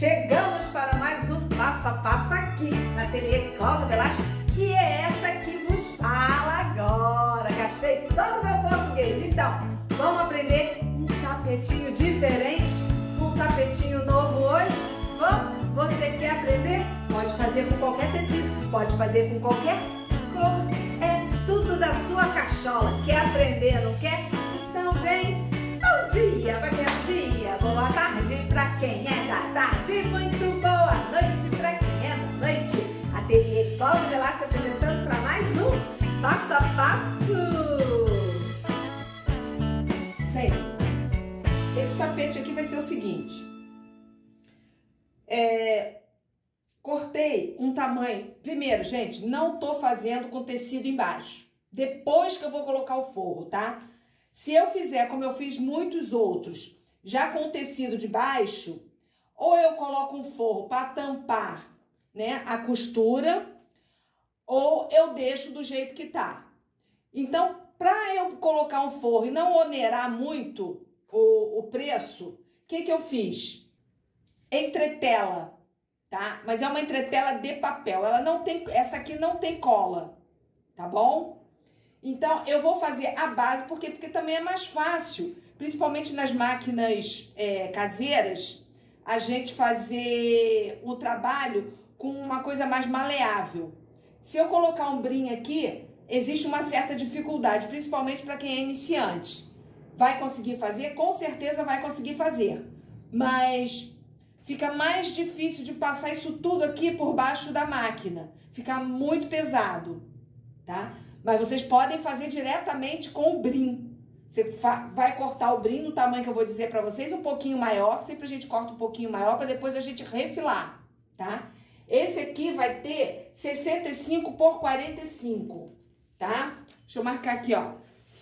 Chegamos para mais um passo a passo aqui na Ateliê Cláudia Velasco, que é essa que vos fala agora. Gastei todo o meu português. Então, vamos aprender um tapetinho diferente, um tapetinho novo hoje? Vamos? Você quer aprender? Pode fazer com qualquer tecido, pode fazer com qualquer cor. É tudo da sua cachola. Quer aprender, não quer? Então vem. Bom dia, bom dia, boa tarde pra quem é da tarde, muito boa noite pra quem é da noite. Ateliê Cláudia Velasco apresentando para mais um Passo a Passo. Bem, esse tapete aqui vai ser o seguinte. Cortei um tamanho. Primeiro, gente, não tô fazendo com tecido embaixo. Depois que eu vou colocar o forro, tá? Se eu fizer como eu fiz muitos outros, já com o tecido de baixo, ou eu coloco um forro para tampar, né, a costura, ou eu deixo do jeito que tá. Então, para eu colocar um forro e não onerar muito o preço, o que eu fiz? Entretela, tá? Mas é uma entretela de papel. Ela não tem, essa aqui não tem cola, tá bom? Então, eu vou fazer a base, porque também é mais fácil, principalmente nas máquinas caseiras, a gente fazer o trabalho com uma coisa mais maleável. Se eu colocar um brim aqui, existe uma certa dificuldade, principalmente para quem é iniciante. Vai conseguir fazer? Com certeza vai conseguir fazer, mas fica mais difícil de passar isso tudo aqui por baixo da máquina. Fica muito pesado, tá? Mas vocês podem fazer diretamente com o brim. Você vai cortar o brim no tamanho que eu vou dizer pra vocês, um pouquinho maior. Sempre a gente corta um pouquinho maior pra depois a gente refilar, tá? Esse aqui vai ter 65 por 45, tá? Deixa eu marcar aqui, ó.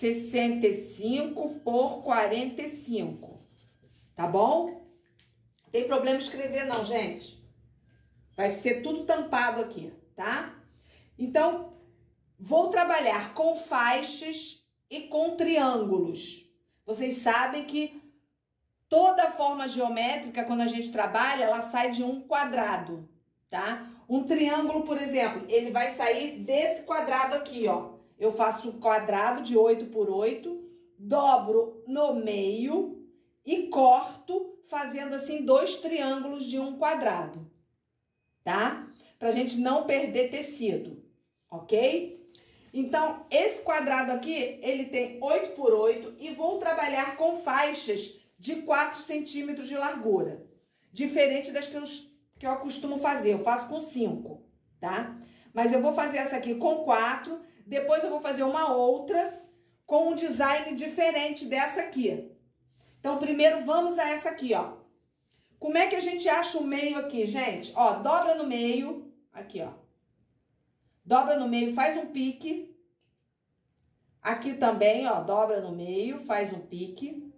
65 por 45, tá bom? Não tem problema escrever não, gente. Vai ser tudo tampado aqui, tá? Então, vou trabalhar com faixas e com triângulos. Vocês sabem que toda forma geométrica, quando a gente trabalha, ela sai de um quadrado, tá? Um triângulo, por exemplo, ele vai sair desse quadrado aqui, ó. Eu faço um quadrado de 8 por 8, dobro no meio e corto, fazendo assim 2 triângulos de um quadrado, tá? Pra gente não perder tecido, ok? Então, esse quadrado aqui, ele tem 8 por 8 e vou trabalhar com faixas de 4 centímetros de largura. Diferente das que eu costumo fazer, eu faço com 5, tá? Mas eu vou fazer essa aqui com 4, depois eu vou fazer uma outra com um design diferente dessa aqui. Então, primeiro vamos a essa aqui, ó. Como é que a gente acha o meio aqui, gente? Ó, dobra no meio, aqui, ó. Dobra no meio, faz um pique. Aqui também, ó, dobra no meio, faz um pique.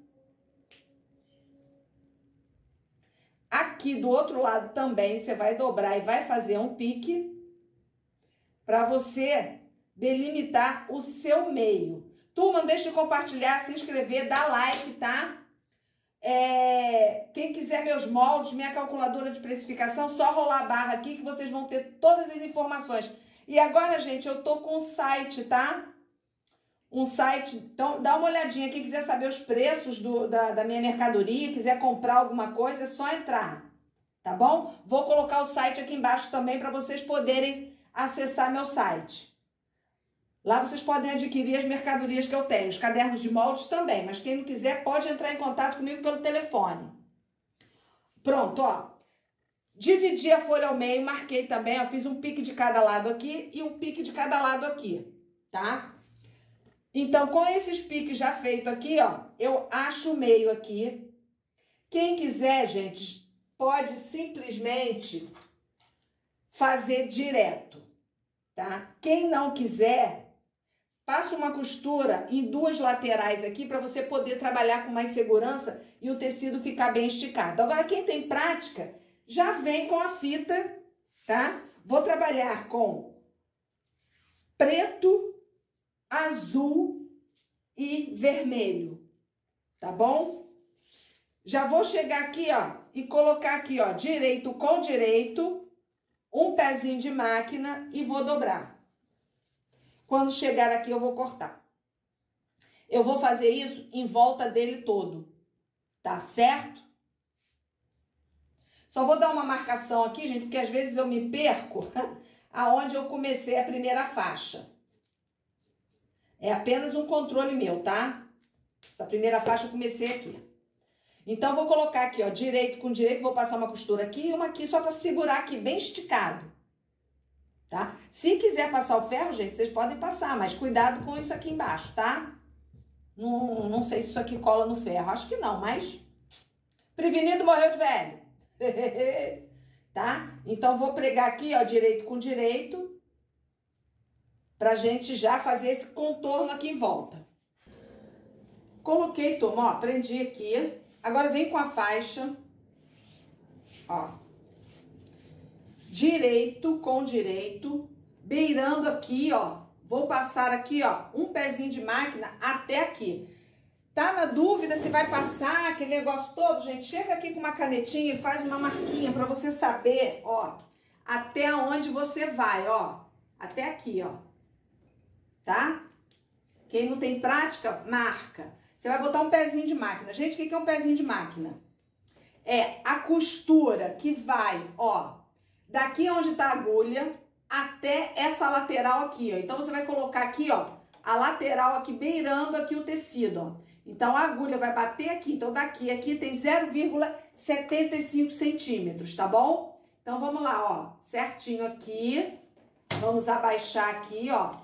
Aqui do outro lado também, você vai dobrar e vai fazer um pique. Para você delimitar o seu meio. Turma, não deixe de compartilhar, se inscrever, dar like, tá? Quem quiser meus moldes, minha calculadora de precificação, só rolar a barra aqui que vocês vão ter todas as informações. E agora, gente, eu tô com um site, tá? Um site, então dá uma olhadinha. Quem quiser saber os preços da minha mercadoria, quiser comprar alguma coisa, é só entrar, tá bom? Vou colocar o site aqui embaixo também para vocês poderem acessar meu site. Lá vocês podem adquirir as mercadorias que eu tenho, os cadernos de moldes também, mas quem não quiser pode entrar em contato comigo pelo telefone. Pronto, ó. Dividi a folha ao meio, marquei também, ó, fiz um pique de cada lado aqui e um pique de cada lado aqui, tá? Então, com esses piques já feitos aqui, ó, eu acho o meio aqui. Quem quiser, gente, pode simplesmente fazer direto, tá? Quem não quiser, passa uma costura em 2 laterais aqui para você poder trabalhar com mais segurança e o tecido ficar bem esticado. Agora, quem tem prática, já vem com a fita, tá? Vou trabalhar com preto, azul e vermelho, tá bom? Já vou chegar aqui, ó, e colocar aqui, ó, direito com direito, um pezinho de máquina e vou dobrar. Quando chegar aqui, eu vou cortar. Eu vou fazer isso em volta dele todo, tá certo? Só vou dar uma marcação aqui, gente, porque às vezes eu me perco aonde eu comecei a primeira faixa. É apenas um controle meu, tá? Essa primeira faixa eu comecei aqui. Então, eu vou colocar aqui, ó, direito com direito, vou passar uma costura aqui e uma aqui, só pra segurar aqui, bem esticado. Tá? Se quiser passar o ferro, gente, vocês podem passar, mas cuidado com isso aqui embaixo, tá? Não sei se isso aqui cola no ferro, acho que não, mas... Prevenido morreu de velho. Tá? Então, vou pregar aqui, ó, direito com direito, pra gente já fazer esse contorno aqui em volta. Coloquei, turma, ó, prendi aqui. Agora, vem com a faixa, ó, direito com direito, beirando aqui, ó, vou passar aqui, ó, um pezinho de máquina até aqui. Tá na dúvida se vai passar aquele negócio todo? Gente, chega aqui com uma canetinha e faz uma marquinha pra você saber, ó, até onde você vai, ó, até aqui, ó, tá? Quem não tem prática, marca. Você vai botar um pezinho de máquina. Gente, o que é um pezinho de máquina? É a costura que vai, ó, daqui onde tá a agulha até essa lateral aqui, ó. Então, você vai colocar aqui, ó, a lateral aqui beirando aqui o tecido, ó. Então, a agulha vai bater aqui. Então, daqui aqui tem 0,75 centímetros, tá bom? Então, vamos lá, ó, certinho aqui. Vamos abaixar aqui, ó.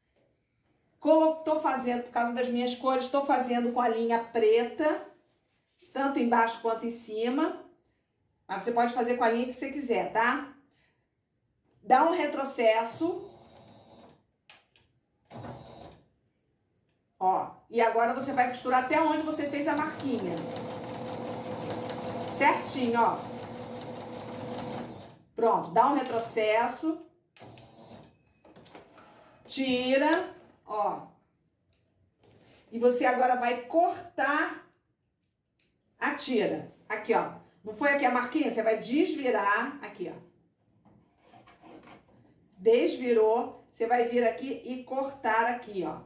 Tô fazendo, por causa das minhas cores, tô fazendo com a linha preta, tanto embaixo quanto em cima. Mas você pode fazer com a linha que você quiser, tá? Dá um retrocesso. Ó, e agora você vai costurar até onde você fez a marquinha. Certinho, ó. Pronto, dá um retrocesso. Tira. Ó, e você agora vai cortar a tira. Aqui, ó. Não foi aqui a marquinha? Você vai desvirar aqui, ó. Desvirou. Você vai vir aqui e cortar aqui, ó.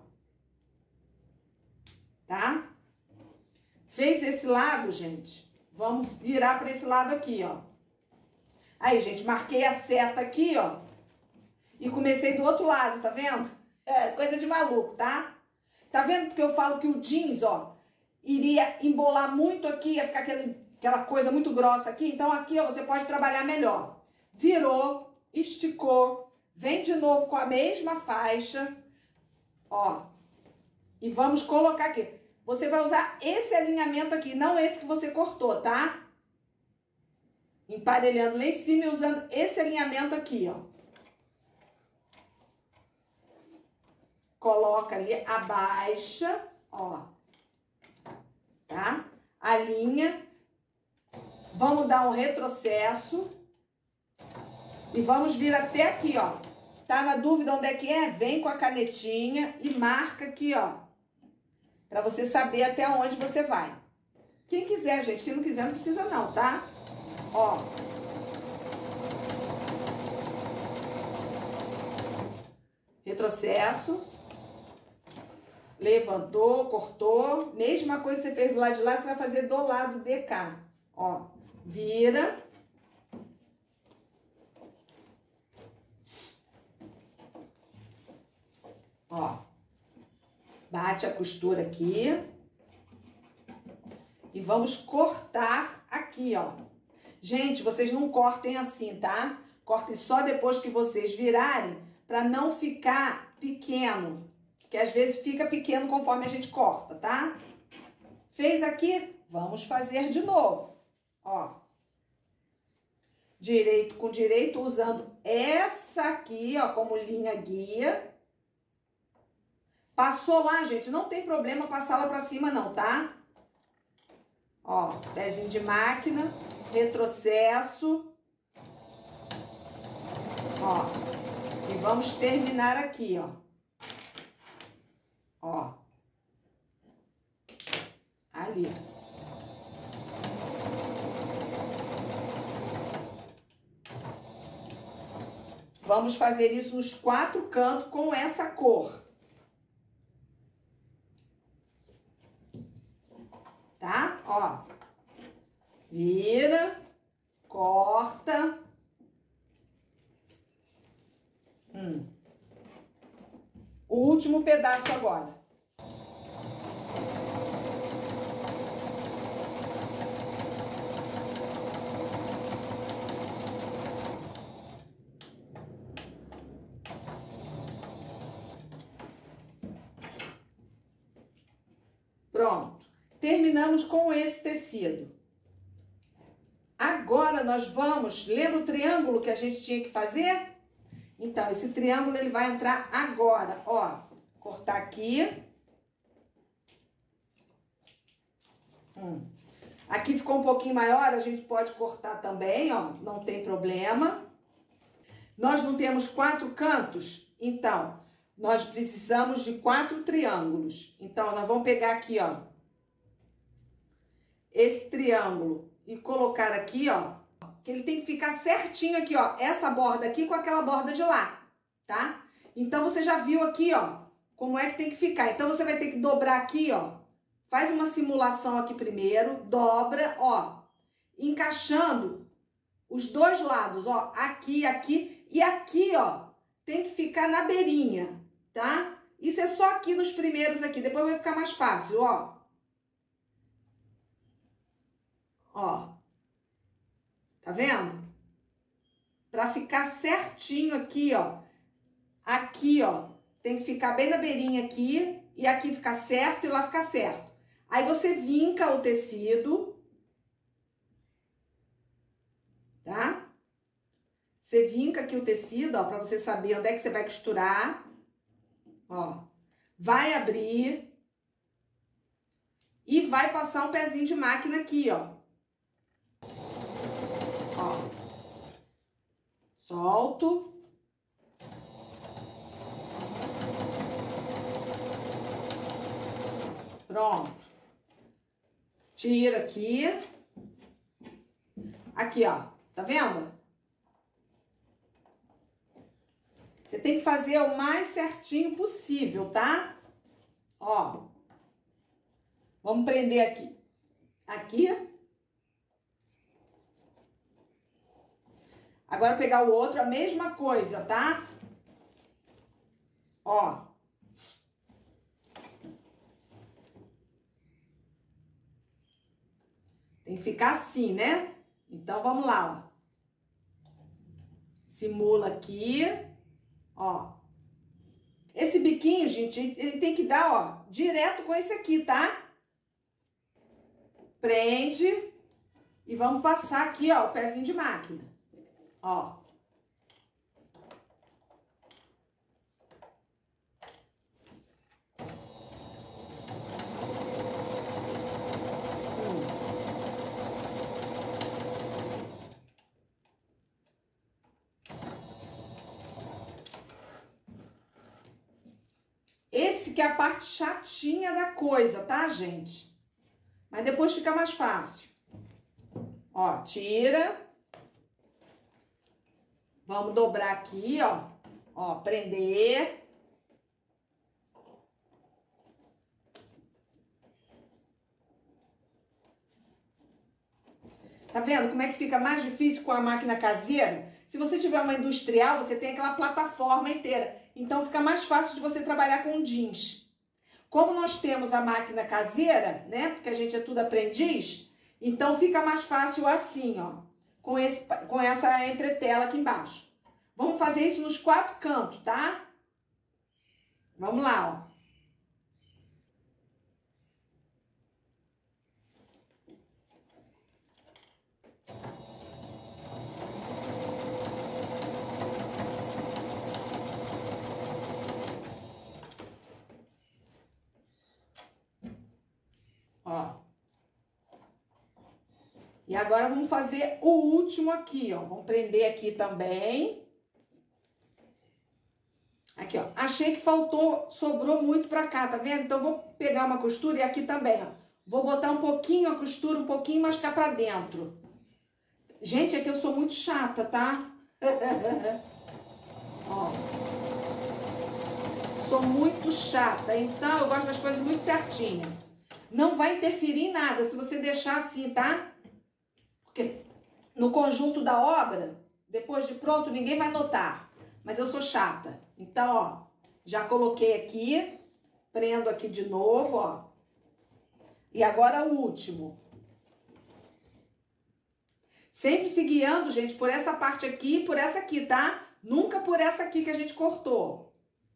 Tá? Fez esse lado, gente? Vamos virar para esse lado aqui, ó. Aí, gente, marquei a seta aqui, ó. E comecei do outro lado, tá vendo? É, coisa de maluco, tá? Tá vendo que eu falo que o jeans, ó, iria embolar muito aqui, ia ficar aquela coisa muito grossa aqui. Então, aqui, ó, você pode trabalhar melhor. Virou, esticou, vem de novo com a mesma faixa, ó. E vamos colocar aqui. Você vai usar esse alinhamento aqui, não esse que você cortou, tá? Emparelhando lá em cima e usando esse alinhamento aqui, ó. Coloca ali, abaixa, ó, tá? Alinha, vamos dar um retrocesso e vamos vir até aqui, ó. Tá na dúvida onde é que é? Vem com a canetinha e marca aqui, ó, pra você saber até onde você vai. Quem quiser, gente, quem não quiser não precisa não, tá? Ó. Retrocesso. Levantou, cortou. Mesma coisa que você fez do lado de lá, você vai fazer do lado de cá. Ó, vira. Ó, bate a costura aqui. E vamos cortar aqui, ó. Gente, vocês não cortem assim, tá? Cortem só depois que vocês virarem, pra não ficar pequeno. Que às vezes fica pequeno conforme a gente corta, tá? Fez aqui, vamos fazer de novo. Ó. Direito com direito, usando essa aqui, ó, como linha guia. Passou lá, gente, não tem problema passar lá pra cima não, tá? Ó, pezinho de máquina, retrocesso. Ó. E vamos terminar aqui, ó. Ó, ali. Vamos fazer isso nos 4 cantos com essa cor. Tá? Ó. Vira, corta. O último pedaço agora. Pronto. Terminamos com esse tecido. Agora nós vamos... Lembra o triângulo que a gente tinha que fazer? Então, esse triângulo ele vai entrar agora, ó. Cortar aqui. Aqui ficou um pouquinho maior, a gente pode cortar também, ó. Não tem problema. Nós não temos 4 cantos, então, nós precisamos de 4 triângulos. Então, nós vamos pegar aqui, ó. Esse triângulo e colocar aqui, ó. Que ele tem que ficar certinho aqui, ó. Essa borda aqui com aquela borda de lá, tá? Então, você já viu aqui, ó, como é que tem que ficar. Então, você vai ter que dobrar aqui, ó. Faz uma simulação aqui primeiro, dobra, ó. Encaixando os 2 lados, ó. Aqui, aqui e aqui, ó. Tem que ficar na beirinha, tá? Isso é só aqui nos primeiros aqui. Depois vai ficar mais fácil, ó. Ó. Tá vendo? Pra ficar certinho aqui, ó. Aqui, ó. Tem que ficar bem na beirinha aqui. E aqui ficar certo e lá ficar certo. Aí você vinca o tecido. Tá? Você vinca aqui o tecido, ó. Pra você saber onde é que você vai costurar. Ó. Vai abrir. E vai passar um pezinho de máquina aqui, ó. Ó. Solto. Pronto. Tira aqui. Aqui, ó. Tá vendo? Você tem que fazer o mais certinho possível, tá? Ó. Vamos prender aqui. Aqui. Agora, pegar o outro, a mesma coisa, tá? Ó. Tem que ficar assim, né? Então, vamos lá, ó. Simula aqui, ó. Esse biquinho, gente, ele tem que dar, ó, direto com esse aqui, tá? Prende e vamos passar aqui, ó, o pezinho de máquina. Ó. Esse que é a parte chatinha da coisa, tá, gente? Mas depois fica mais fácil. Ó, tira. Vamos dobrar aqui, ó. Ó, prender. Tá vendo como é que fica mais difícil com a máquina caseira? Se você tiver uma industrial, você tem aquela plataforma inteira. Então, fica mais fácil de você trabalhar com jeans. Como nós temos a máquina caseira, né? Porque a gente é tudo aprendiz. Então, fica mais fácil assim, ó. Com essa entretela aqui embaixo. Vamos fazer isso nos 4 cantos, tá? Vamos lá, ó. Ó. E agora vamos fazer o último aqui, ó. Vamos prender aqui também. Aqui, ó. Achei que faltou, sobrou muito pra cá, tá vendo? Então, vou pegar uma costura e aqui também, ó. Vou botar um pouquinho a costura, um pouquinho mais cá pra dentro. Gente, é que eu sou muito chata, tá? Ó. Sou muito chata, então eu gosto das coisas muito certinhas. Não vai interferir em nada se você deixar assim, tá? Porque no conjunto da obra, depois de pronto, ninguém vai notar. Mas eu sou chata. Então, ó, já coloquei aqui, prendo aqui de novo, ó. E agora o último. Sempre se guiando, gente, por essa parte aqui e por essa aqui, tá? Nunca por essa aqui que a gente cortou.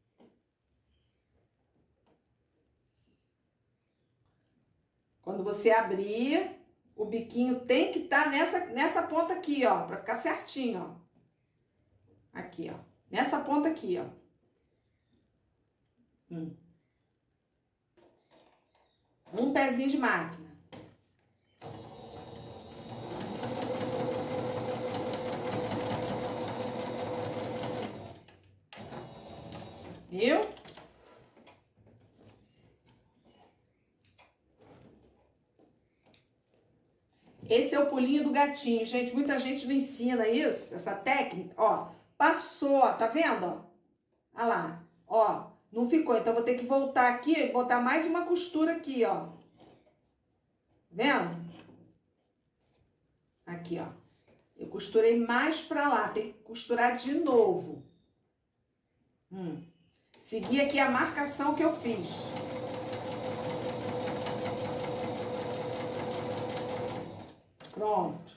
Quando você abrir, o biquinho tem que estar nessa ponta aqui, ó, pra ficar certinho, ó. Aqui, ó. Nessa ponta aqui, ó. Um pezinho de máquina. Viu? Esse é o pulinho do gatinho, gente. Muita gente não ensina isso, essa técnica. Ó, passou, tá vendo? Ó, olha lá. Ó, não ficou. Então, vou ter que voltar aqui e botar mais uma costura aqui, ó. Vendo? Aqui, ó. Eu costurei mais pra lá. Tem que costurar de novo. Segui aqui a marcação que eu fiz. Pronto.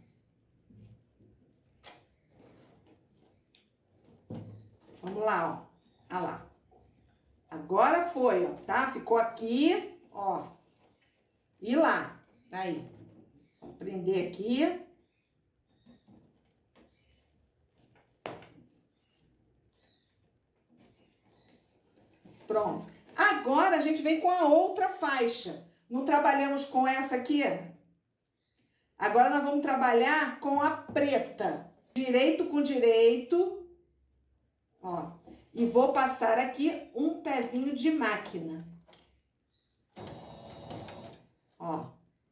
Vamos lá, ó. Olha lá. Agora foi, ó, tá? Ficou aqui, ó. E lá. Aí. Vou prender aqui. Pronto. Agora a gente vem com a outra faixa. Não trabalhamos com essa aqui? Agora nós vamos trabalhar com a preta. Direito com direito. Ó. E vou passar aqui um pezinho de máquina. Ó.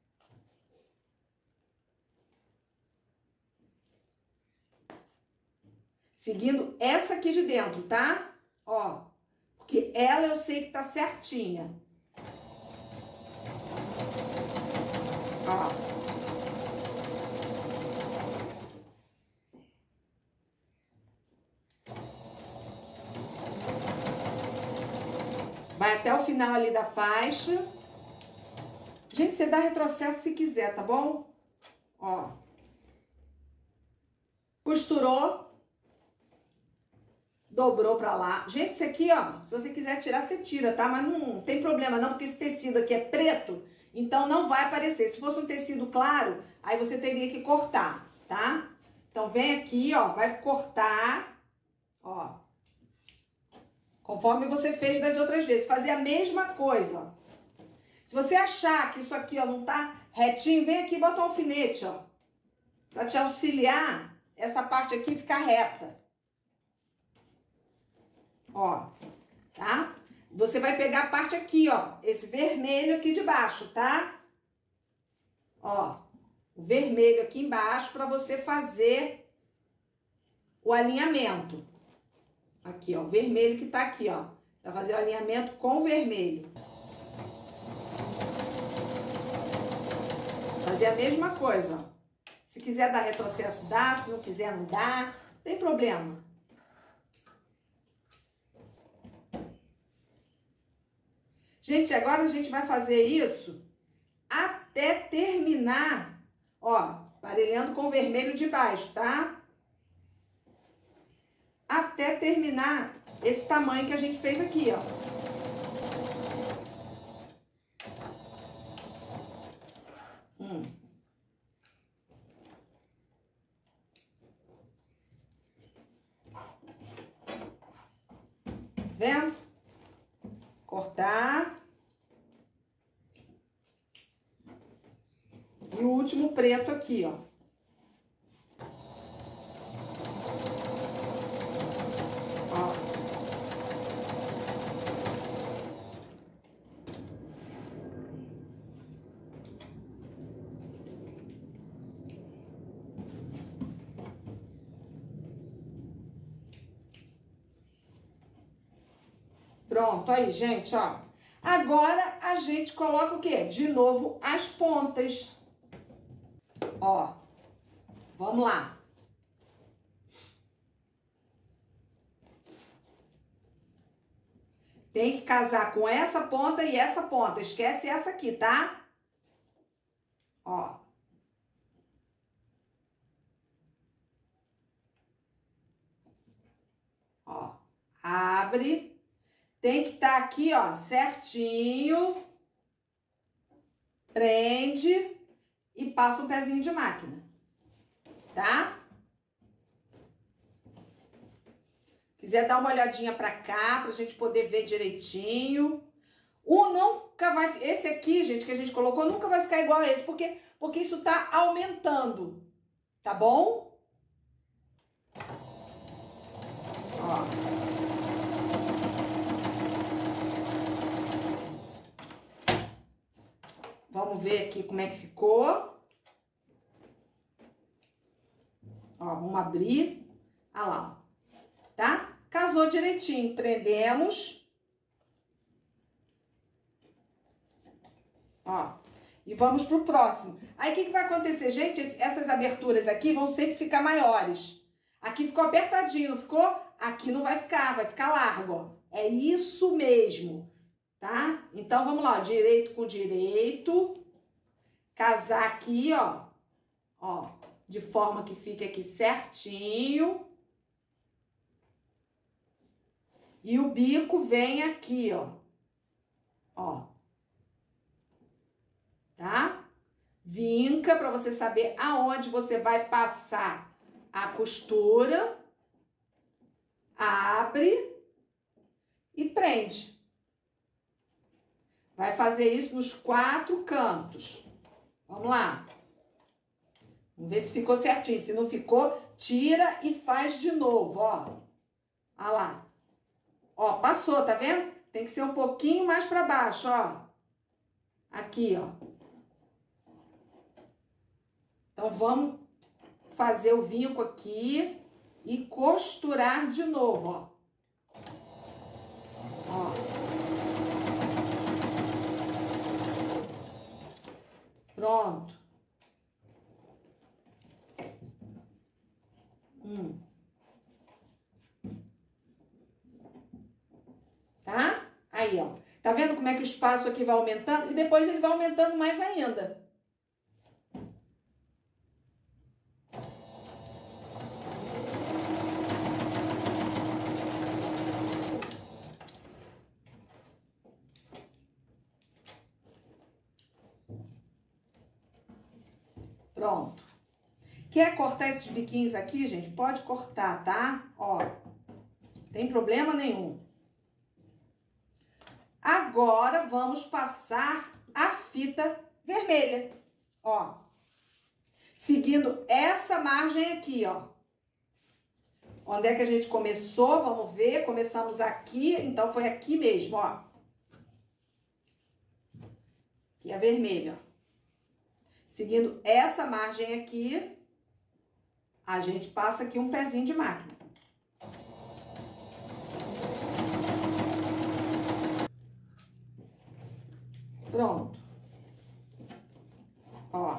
Seguindo essa aqui de dentro, tá? Ó. Porque ela eu sei que tá certinha. Ó. Vai até o final ali da faixa. Gente, você dá retrocesso se quiser, tá bom? Ó. Costurou. Dobrou pra lá. Gente, isso aqui, ó, se você quiser tirar, você tira, tá? Mas não tem problema não, porque esse tecido aqui é preto, então não vai aparecer. Se fosse um tecido claro, aí você teria que cortar, tá? Então, vem aqui, ó, vai cortar, ó. Conforme você fez das outras vezes. Fazer a mesma coisa, ó. Se você achar que isso aqui, ó, não tá retinho, vem aqui e bota um alfinete, ó. Pra te auxiliar essa parte aqui ficar reta. Ó, tá? Você vai pegar a parte aqui, ó, esse vermelho aqui de baixo, tá? Ó, o vermelho aqui embaixo pra você fazer o alinhamento. Aqui, ó, o vermelho que tá aqui, ó. Pra fazer o alinhamento com o vermelho. Fazer a mesma coisa, ó. Se quiser dar retrocesso, dá. Se não quiser, não dá. Não tem problema. Gente, agora a gente vai fazer isso até terminar, ó, parelhando com o vermelho de baixo, tá? Até terminar esse tamanho que a gente fez aqui, ó. Vendo? Cortar. E o último preto aqui, ó. Ó. Pronto, aí, gente, ó. Agora, a gente coloca o quê? De novo, as pontas. Ó, vamos lá. Tem que casar com essa ponta e essa ponta. Esquece essa aqui, tá? Ó. Ó. Abre. Tem que estar aqui, ó, certinho. Prende e passa um pezinho de máquina. Tá? Quiser dar uma olhadinha pra cá, pra gente poder ver direitinho. Nunca vai... Esse aqui, gente, que a gente colocou, nunca vai ficar igual a esse, porque isso tá aumentando, tá bom? Ó. Vamos ver aqui como é que ficou. Ó, vamos abrir. Olha lá, ó. Tá? Casou direitinho, prendemos. Ó, e vamos pro próximo. Aí, o que vai acontecer, gente? Essas aberturas aqui vão sempre ficar maiores. Aqui ficou apertadinho, não ficou? Aqui não vai ficar largo, ó. É isso mesmo, tá? Então, vamos lá, ó, direito com direito. Casar aqui, ó. Ó, de forma que fique aqui certinho. E o bico vem aqui, ó. Ó. Tá? Vinca para você saber aonde você vai passar a costura. Abre e prende. Vai fazer isso nos 4 cantos. Vamos lá. Vamos ver se ficou certinho. Se não ficou, tira e faz de novo, ó. Olha lá. Ó, passou, tá vendo? Tem que ser um pouquinho mais para baixo, ó. Aqui, ó. Então, vamos fazer o vinco aqui e costurar de novo, ó. Ó. Pronto. Tá? Aí, ó. Tá vendo como é que o espaço aqui vai aumentando? E depois ele vai aumentando mais ainda. Pronto. Quer cortar esses biquinhos aqui, gente? Pode cortar, tá? Ó, tem problema nenhum. Agora, vamos passar a fita vermelha, ó. Seguindo essa margem aqui, ó. Onde é que a gente começou? Vamos ver. Começamos aqui, então foi aqui mesmo, ó. Aqui é a vermelha, ó. Seguindo essa margem aqui, a gente passa aqui um pezinho de máquina. Pronto. Ó.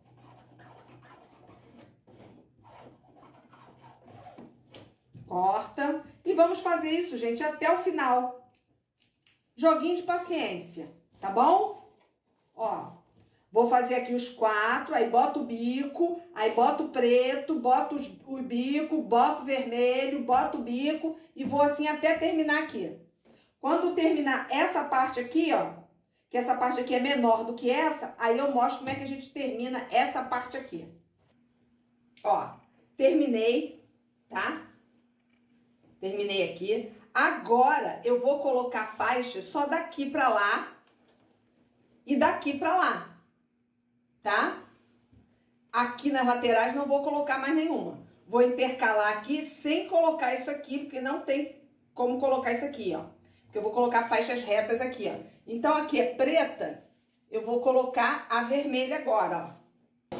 Corta. E vamos fazer isso, gente, até o final. Joguinho de paciência, tá bom? Ó. Vou fazer aqui os 4, aí boto o bico, aí boto o preto, boto o bico, boto o vermelho, boto o bico e vou assim até terminar aqui. Quando terminar essa parte aqui, ó, que essa parte aqui é menor do que essa, aí eu mostro como é que a gente termina essa parte aqui. Ó, terminei, tá? Terminei aqui. Agora, eu vou colocar faixa só daqui pra lá e daqui pra lá, tá? Aqui nas laterais não vou colocar mais nenhuma. Vou intercalar aqui sem colocar isso aqui, porque não tem como colocar isso aqui, ó. Porque eu vou colocar faixas retas aqui, ó. Então, aqui é preta, eu vou colocar a vermelha agora, ó.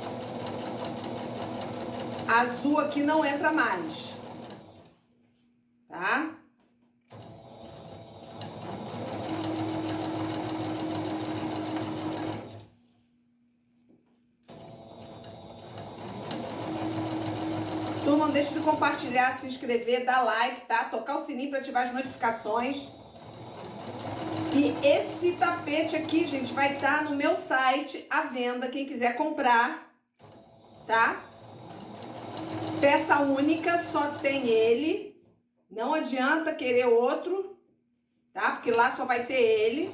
Azul aqui não entra mais, tá? Turma, não deixe de compartilhar, se inscrever, dar like, tá? Tocar o sininho para ativar as notificações. E esse tapete aqui, gente, vai estar no meu site à venda, quem quiser comprar, tá? Peça única, só tem ele. Não adianta querer outro, tá? Porque lá só vai ter ele.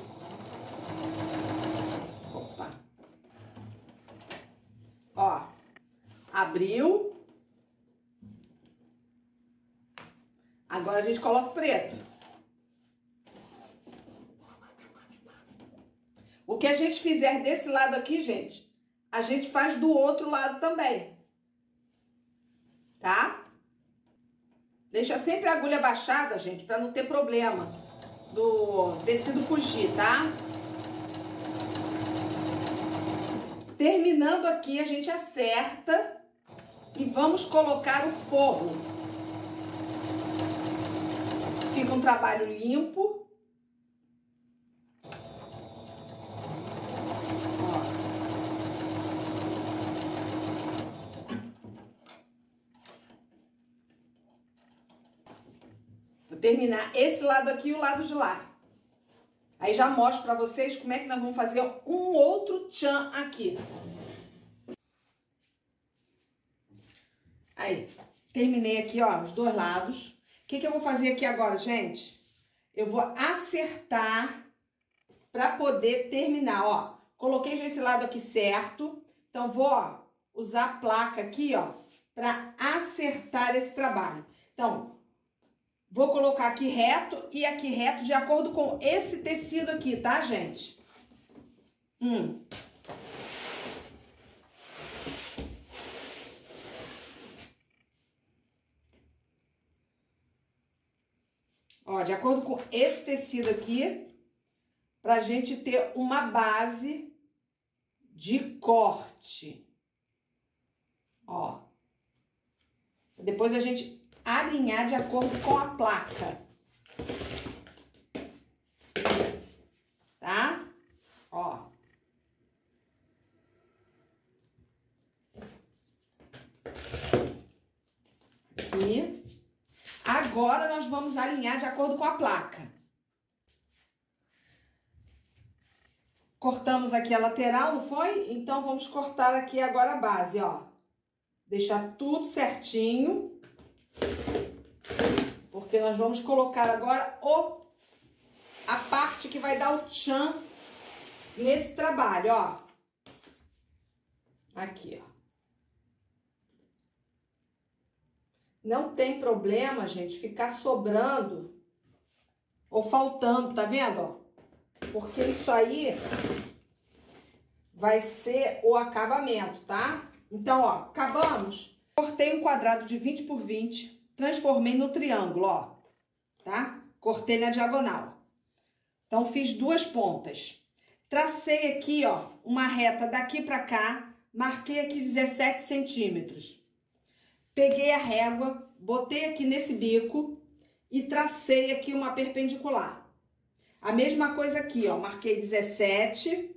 Opa. Ó, abriu. Agora a gente coloca o preto. O que a gente fizer desse lado aqui, gente, a gente faz do outro lado também. Tá? Deixa sempre a agulha baixada, gente, pra não ter problema do tecido fugir, tá? Terminando aqui, a gente acerta e vamos colocar o forro. Fica um trabalho limpo. Ó. Vou terminar esse lado aqui e o lado de lá. Aí já mostro pra vocês como é que nós vamos fazer um outro tchan aqui. Aí, terminei aqui, ó, os dois lados. O que eu vou fazer aqui agora, gente? Eu vou acertar para poder terminar, ó. Coloquei já esse lado aqui certo. Então, vou, ó, usar a placa aqui, ó, para acertar esse trabalho. Então, vou colocar aqui reto e aqui reto de acordo com esse tecido aqui, tá, gente? Ó, de acordo com esse tecido aqui, pra gente ter uma base de corte. Ó. Depois a gente alinhar de acordo com a placa. Tá? Ó. Aqui. Agora, nós vamos alinhar de acordo com a placa. Cortamos aqui a lateral, não foi? Então, vamos cortar aqui agora a base, ó. Deixar tudo certinho. Porque nós vamos colocar agora a parte que vai dar o tchan nesse trabalho, ó. Aqui, ó. Não tem problema, gente, ficar sobrando ou faltando, tá vendo, ó? Porque isso aí vai ser o acabamento, tá? Então, ó, acabamos. Cortei um quadrado de 20 por 20, transformei no triângulo, ó, tá? Cortei na diagonal. Então, fiz duas pontas. Tracei aqui, ó, uma reta daqui pra cá, marquei aqui 17 centímetros. Peguei a régua, botei aqui nesse bico e tracei aqui uma perpendicular. A mesma coisa aqui, ó, marquei 17,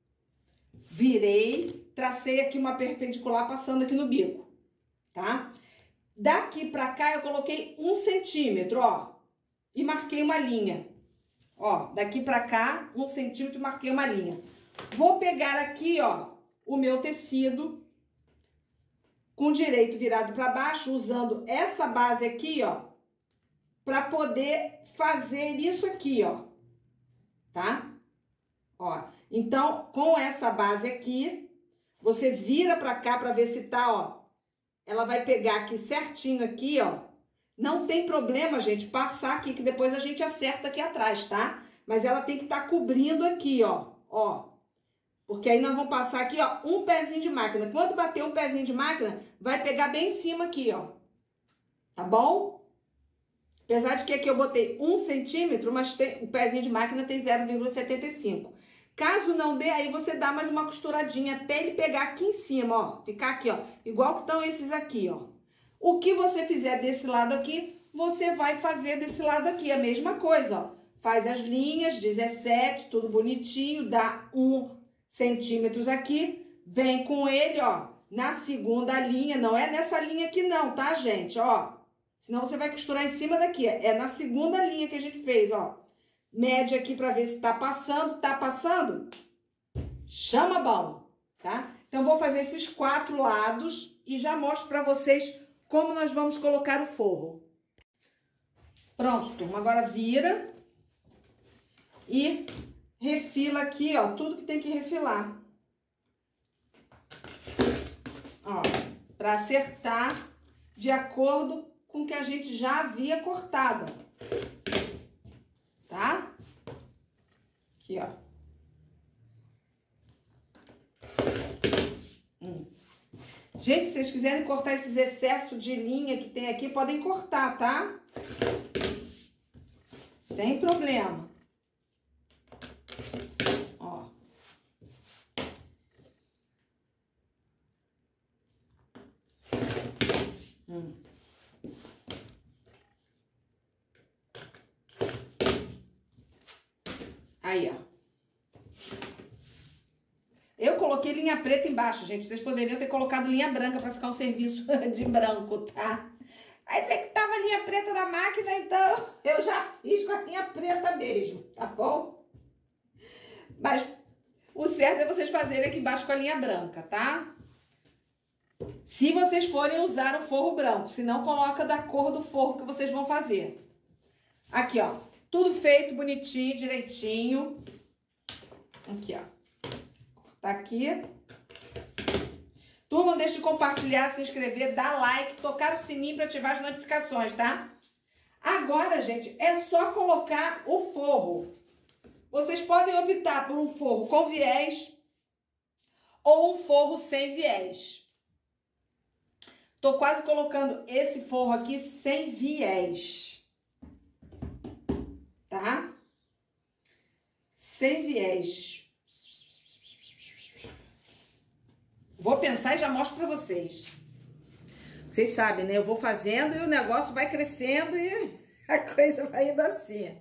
virei, tracei aqui uma perpendicular passando aqui no bico, tá? Daqui pra cá eu coloquei 1 centímetro, ó, e marquei uma linha. Ó, daqui pra cá, 1 centímetro e marquei uma linha. Vou pegar aqui, ó, o meu tecido com o direito virado para baixo, usando essa base aqui, ó, para poder fazer isso aqui, ó, tá? Ó, então, com essa base aqui, você vira para cá para ver se tá, ó, ela vai pegar aqui certinho aqui, ó. Não tem problema, gente, passar aqui, que depois a gente acerta aqui atrás, tá? Mas ela tem que estar cobrindo aqui, ó, ó. Porque aí nós vamos passar aqui, ó, um pezinho de máquina. Quando bater um pezinho de máquina, vai pegar bem em cima aqui, ó. Tá bom? Apesar de que aqui eu botei 1 centímetro, mas o pezinho de máquina tem 0,75. Caso não dê, aí você dá mais uma costuradinha até ele pegar aqui em cima, ó. Ficar aqui, ó. Igual que estão esses aqui, ó. O que você fizer desse lado aqui, você vai fazer desse lado aqui. A mesma coisa, ó. Faz as linhas, 17, tudo bonitinho, dá 1 centímetros aqui, vem com ele, ó, na segunda linha, não é nessa linha aqui não, tá, gente? Ó, senão você vai costurar em cima daqui. É na segunda linha que a gente fez, ó. Mede aqui pra ver se tá passando. Tá passando? Chama bom, tá? Então, vou fazer esses 4 lados e já mostro pra vocês como nós vamos colocar o forro. Pronto, turma. Agora vira e refila aqui, ó, tudo que tem que refilar. Ó, pra acertar de acordo com o que a gente já havia cortado. Tá? Aqui, ó. Gente, se vocês quiserem cortar esses excessos de linha que tem aqui, podem cortar, tá? Sem problema. Ó. Aí, ó. Eu coloquei linha preta embaixo, gente. Vocês poderiam ter colocado linha branca pra ficar um serviço de branco, tá? Mas é que tava linha preta na máquina, então eu já fiz com a linha preta mesmo, tá bom? Mas o certo é vocês fazerem aqui embaixo com a linha branca, tá? Se vocês forem usar o forro branco, se não, coloca da cor do forro que vocês vão fazer. Aqui, ó. Tudo feito bonitinho, direitinho. Aqui, ó. Tá aqui. Turma, não deixe de compartilhar, se inscrever, dar like, tocar o sininho para ativar as notificações, tá? Agora, gente, é só colocar o forro. Vocês podem optar por um forro com viés ou um forro sem viés. Tô quase colocando esse forro aqui sem viés. Tá? Sem viés. Vou pensar e já mostro pra vocês. Vocês sabem, né? Eu vou fazendo e o negócio vai crescendo e a coisa vai indo assim.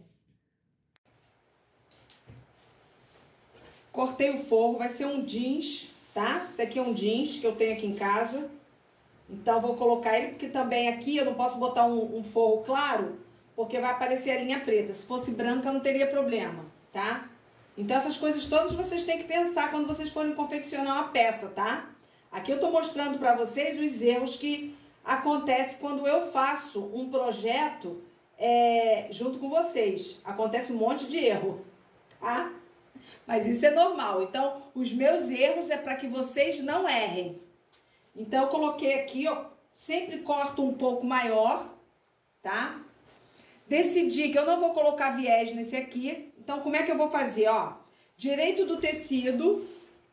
Cortei o forro, vai ser um jeans, tá? Esse aqui é um jeans que eu tenho aqui em casa. Então, vou colocar ele, porque também aqui eu não posso botar um forro claro, porque vai aparecer a linha preta. Se fosse branca, não teria problema, tá? Então, essas coisas todas vocês têm que pensar quando vocês forem confeccionar uma peça, tá? Aqui eu tô mostrando pra vocês os erros que acontecem quando eu faço um projeto junto com vocês. Acontece um monte de erro, tá? Mas isso é normal. Então, os meus erros é para que vocês não errem. Então, eu coloquei aqui, ó, sempre corto um pouco maior, tá? Decidi que eu não vou colocar viés nesse aqui. Então, como é que eu vou fazer, ó? Direito do tecido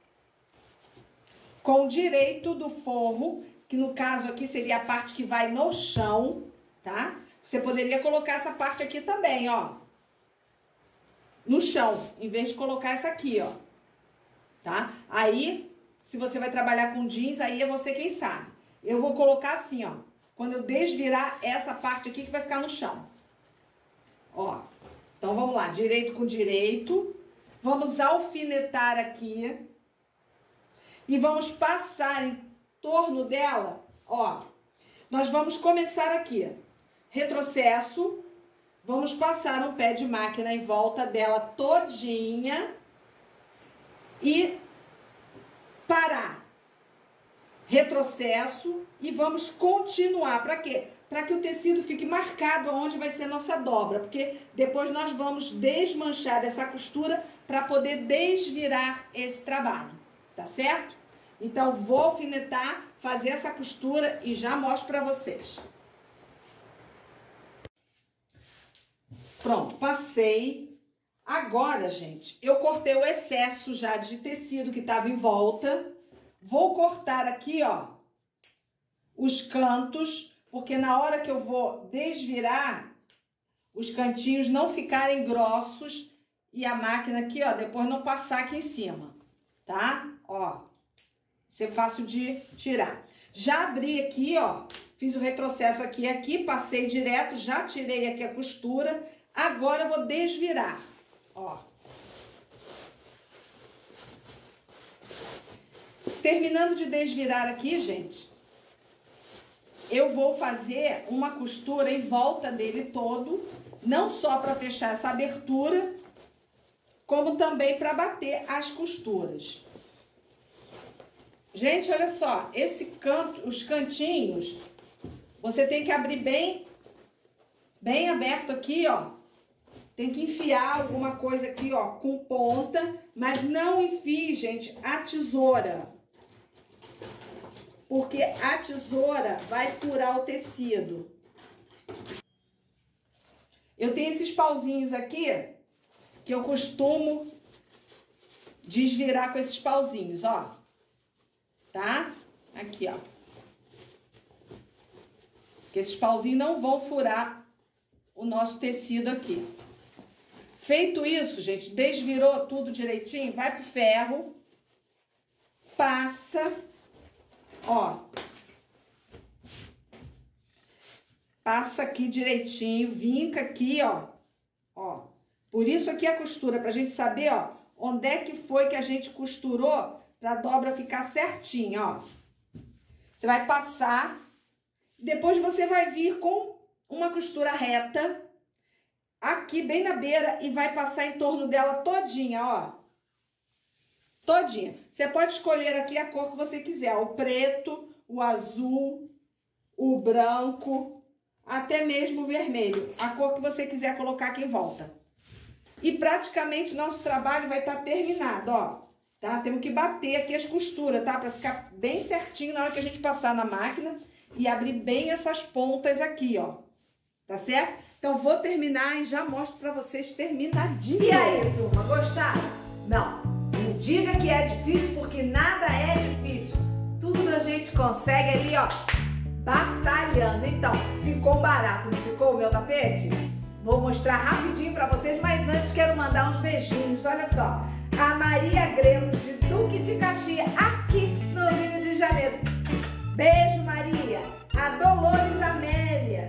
com direito do forro, que no caso aqui seria a parte que vai no chão, tá? Você poderia colocar essa parte aqui também, ó. No chão, em vez de colocar essa aqui, ó. Tá? Aí, se você vai trabalhar com jeans, aí é você quem sabe. Eu vou colocar assim, ó. Quando eu desvirar essa parte aqui que vai ficar no chão. Ó. Então, vamos lá. Direito com direito. Vamos alfinetar aqui. E vamos passar em torno dela, ó. Nós vamos começar aqui. Retrocesso. Vamos passar um pé de máquina em volta dela todinha. E parar. Retrocesso. E vamos continuar. Para quê? Para que o tecido fique marcado onde vai ser nossa dobra. Porque depois nós vamos desmanchar essa costura para poder desvirar esse trabalho. Tá certo? Então, vou alfinetar, fazer essa costura e já mostro para vocês. Pronto, passei. Agora, gente, eu cortei o excesso já de tecido que estava em volta. Vou cortar aqui, ó, os cantos, porque na hora que eu vou desvirar, os cantinhos não ficarem grossos e a máquina aqui, ó, depois não passar aqui em cima, tá? Ó, isso é fácil de tirar. Já abri aqui, ó, fiz o retrocesso aqui, passei direto, já tirei aqui a costura. Agora eu vou desvirar, ó. Terminando de desvirar aqui, gente, eu vou fazer uma costura em volta dele todo, não só para fechar essa abertura, como também para bater as costuras. Gente, olha só, esse canto, os cantinhos, você tem que abrir bem aberto aqui, ó. Tem que enfiar alguma coisa aqui, ó, com ponta, mas não enfie, gente, a tesoura. Porque a tesoura vai furar o tecido. Eu tenho esses pauzinhos aqui, que eu costumo desvirar com esses pauzinhos, ó. Tá? Aqui, ó. Porque esses pauzinhos não vão furar o nosso tecido aqui. Feito isso, gente, desvirou tudo direitinho, vai pro ferro, passa, ó. Passa aqui direitinho, vinca aqui, ó. Ó. Por isso aqui a costura, pra gente saber, ó, onde é que foi que a gente costurou pra dobra ficar certinha, ó. Você vai passar, depois você vai vir com uma costura reta aqui bem na beira e vai passar em torno dela todinha, ó. Todinha. Você pode escolher aqui a cor que você quiser, o preto, o azul, o branco, até mesmo o vermelho, a cor que você quiser colocar aqui em volta. E praticamente nosso trabalho vai estar terminado, ó. Tá? Temos que bater aqui as costuras, tá? Pra ficar bem certinho na hora que a gente passar na máquina e abrir bem essas pontas aqui, ó. Tá certo? Então, vou terminar e já mostro pra vocês terminadinho. E aí, turma, gostaram? Não diga que é difícil, porque nada é difícil. Tudo a gente consegue ali, ó, batalhando. Então, ficou barato, não ficou o meu tapete? Vou mostrar rapidinho pra vocês, mas antes quero mandar uns beijinhos. Olha só, a Maria Grelos, de Duque de Caxias, aqui no Rio de Janeiro. Beijo, Maria. A Dolores Amélia,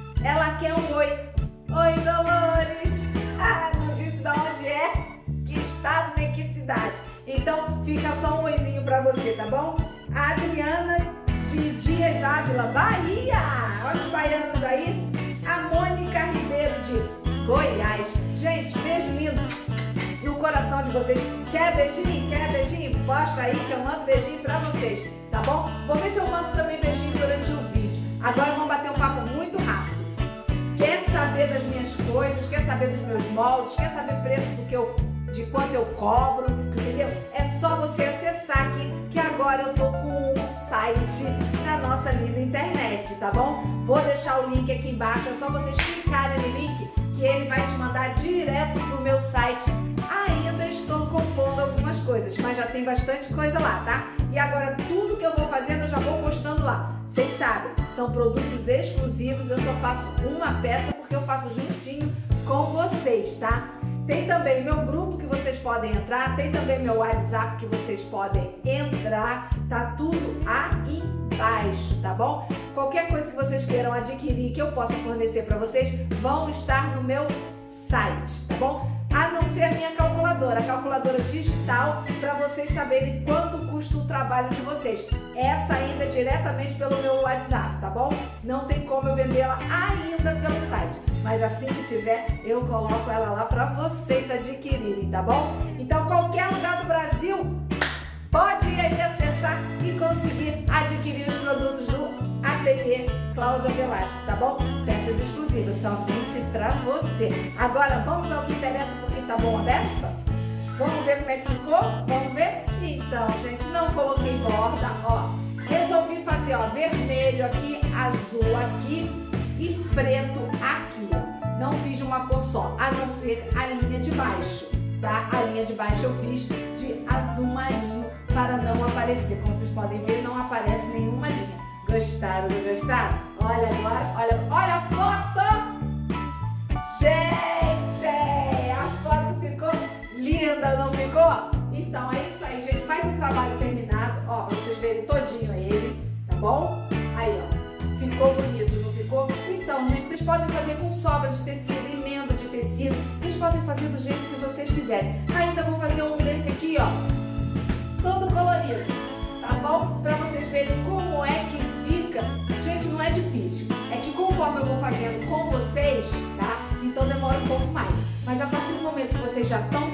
ela quer um oi. Oi, Dolores. Ah, não disse de onde é, que estado, nem que cidade. Então, fica só um oizinho pra você, tá bom? A Adriana de Dias Ávila, Bahia. Olha os baianos aí. A Mônica Ribeiro de Goiás. Gente, beijo lindo no coração de vocês. Quer beijinho? Quer beijinho? Posta aí que eu mando beijinho pra vocês, tá bom? Vou ver se eu mando também beijinho durante o vídeo. Agora vamos bater um papo muito rápido. Quer saber das minhas coisas? Quer saber dos meus moldes? Quer saber o preço de quanto eu cobro? Entendeu? É só você acessar aqui, que agora eu tô com um site na nossa linda internet, tá bom? Vou deixar o link aqui embaixo, é só vocês clicarem no link que ele vai te mandar direto pro meu site. Ainda estou compondo algumas coisas, mas já tem bastante coisa lá, tá? E agora tudo que eu vou fazendo eu já vou postando lá. Vocês sabem, são produtos exclusivos, eu só faço uma peça porque eu faço juntinho com vocês, tá? Tem também meu grupo que vocês podem entrar, tem também meu WhatsApp que vocês podem entrar, tá tudo aí embaixo, tá bom? Qualquer coisa que vocês queiram adquirir que eu possa fornecer para vocês, vão estar no meu site, tá bom? A não ser a minha calculadora digital, para vocês saberem quanto custa o trabalho de vocês. Essa ainda é diretamente pelo meu WhatsApp, tá bom? Não tem como eu vendê-la ainda pelo site, mas assim que tiver, eu coloco ela lá para vocês adquirirem, tá bom? Então, qualquer lugar do Brasil, pode ir aí acessar e conseguir adquirir os produtos do Ateliê Cláudia Velasco, tá bom? Peças exclusivas, somente pra você. Agora, vamos ao que interessa, porque tá bom a beça? Vamos ver como é que ficou? Vamos ver? Então, gente, não coloquei borda, ó. Resolvi fazer, ó, vermelho aqui, azul aqui e preto aqui, ó. Não fiz uma cor só, a não ser a linha de baixo, tá? A linha de baixo eu fiz de azul marinho para não aparecer. Como vocês podem ver, não aparece nenhuma linha. Gostaram, não gostaram? Olha agora, olha a foto! Gente, a foto ficou linda, não ficou? Então é isso aí, gente. Mais um trabalho terminado, ó, pra vocês verem todinho ele, tá bom? Aí, ó, ficou bonito, não ficou? Então, gente, vocês podem fazer com sobra de tecido, emenda de tecido, vocês podem fazer do jeito que vocês quiserem. Ainda vou fazer um desse aqui, ó, todo colorido. verem como é que fica. Gente, não é difícil. É que conforme eu vou fazendo com vocês, tá? Então demora um pouco mais. Mas a partir do momento que vocês já estão